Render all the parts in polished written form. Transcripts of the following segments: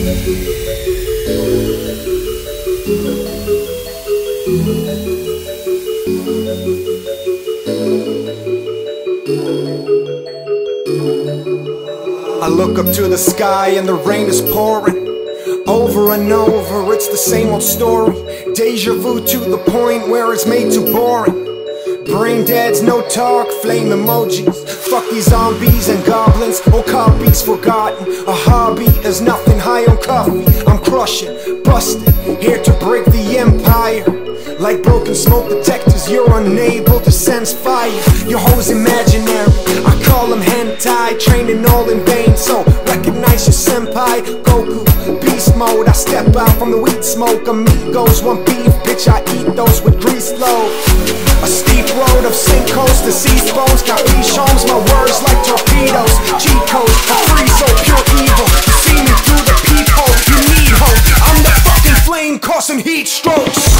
I look up to the sky and the rain is pouring. Over and over, it's the same old story. Deja vu to the point where it's made too boring. Brain deads, no talk, flame emojis. Fuck these zombies and goblins, all copies forgotten. A hobby is nothing, high on coffee. I'm crushing, busted, here to break the empire. Like broken smoke detectors, you're unable to sense fire. Your hoe's imaginary, I call them hentai. Training all in vain, so recognize your senpai. Goku, beast mode, I step out from the weed smoke. Amigos want beef, bitch, I eat those with grease low. A steep road of sinkholes, deceased bones. Capichones, my words like torpedoes. Cheat codes, I free so pure evil. You see me through the peephole, you need hope. I'm the fucking flame causing heat strokes.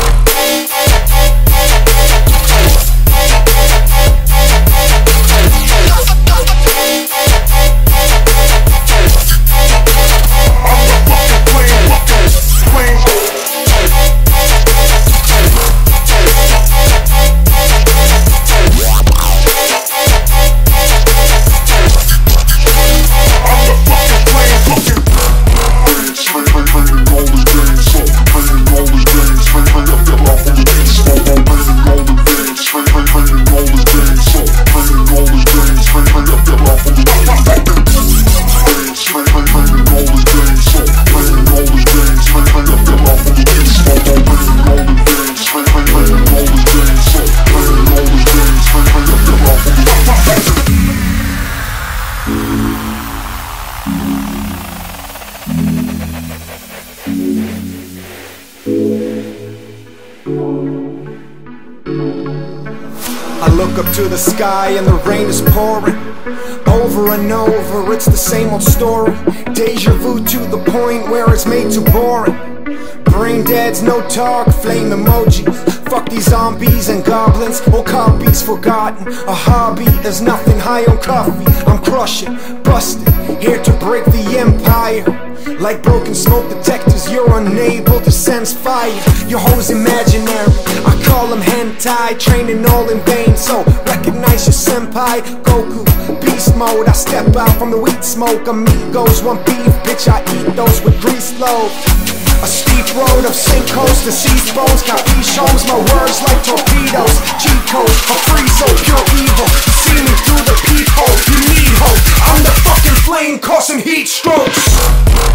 I look up to the sky and the rain is pouring. Over and over, it's the same old story. Deja vu to the point where it's made too boring. Brain deads, no talk, flame emojis. Fuck these zombies and goblins, all copies forgotten. A hobby is nothing, high on coffee. I'm crushing, busted, here to break the empire. Like broken smoke detectors, you're unable to sense fire. Your hoe's imaginary, I call them hentai. Training all in vain, so recognize your senpai. Goku, beast mode, I step out from the weed smoke. Amigos want beef, bitch, I eat those with grease low. A steep road of sinkholes, deceased bones. Capichones, my words like torpedoes. Cheat codes, for free, so pure evil. You see me through the peephole, you need hope. I'm the fucking flame causing heat strokes.